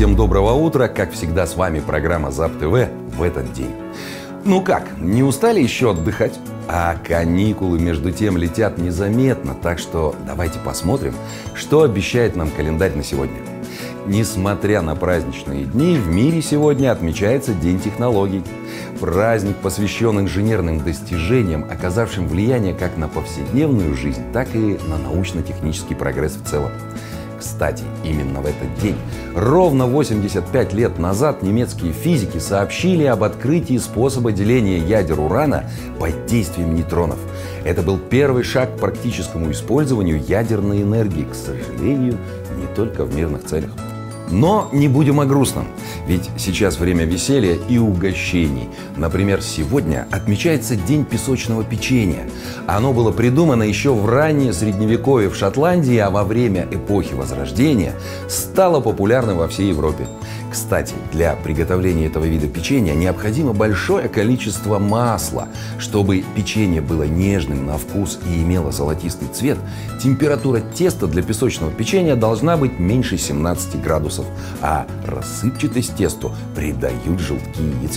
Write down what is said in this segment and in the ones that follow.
всем доброго утра. Как всегда, с вами программа ЗАП ТВ в этот день. Ну как, не устали еще отдыхать? А каникулы между тем летят незаметно, так что давайте посмотрим, что обещает нам календарь на сегодня. Несмотря на праздничные дни, в мире сегодня отмечается День технологий. Праздник посвящен инженерным достижениям, оказавшим влияние как на повседневную жизнь, так и на научно-технический прогресс в целом. Кстати, именно в этот день, ровно 85 лет назад, немецкие физики сообщили об открытии способа деления ядер урана под действием нейтронов. Это был первый шаг к практическому использованию ядерной энергии, к сожалению, не только в мирных целях. Но не будем о грустном, ведь сейчас время веселья и угощений. Например, сегодня отмечается День песочного печенья. Оно было придумано еще в раннее Средневековье в Шотландии, а во время эпохи Возрождения стало популярным во всей Европе. Кстати, для приготовления этого вида печенья необходимо большое количество масла. Чтобы печенье было нежным на вкус и имело золотистый цвет, температура теста для песочного печенья должна быть меньше 17 градусов, а рассыпчатость тесту придают желтки яиц.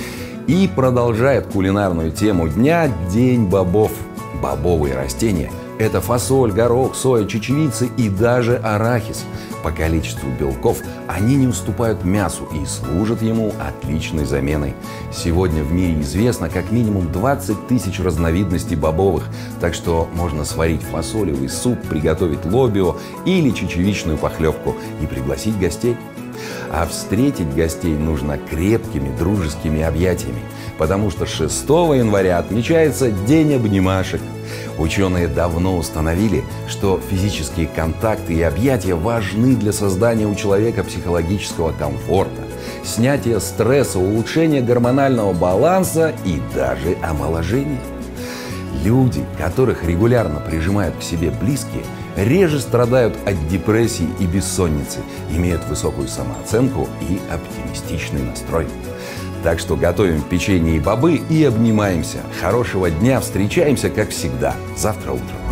И продолжает кулинарную тему дня День бобов. Бобовые растения – это фасоль, горох, соя, чечевицы и даже арахис. По количеству белков они не уступают мясу и служат ему отличной заменой. Сегодня в мире известно как минимум 20 тысяч разновидностей бобовых, так что можно сварить фасолевый суп, приготовить лобио или чечевичную похлебку и пригласить гостей. А встретить гостей нужно крепкими дружескими объятиями, потому что 6 января отмечается День обнимашек. Ученые давно установили, что физические контакты и объятия важны для создания у человека психологического комфорта, снятия стресса, улучшения гормонального баланса и даже омоложения. Люди, которых регулярно прижимают к себе близкие, реже страдают от депрессии и бессонницы, имеют высокую самооценку и оптимистичный настрой. Так что готовим печенье и бобы и обнимаемся. Хорошего дня, встречаемся, как всегда, завтра утром.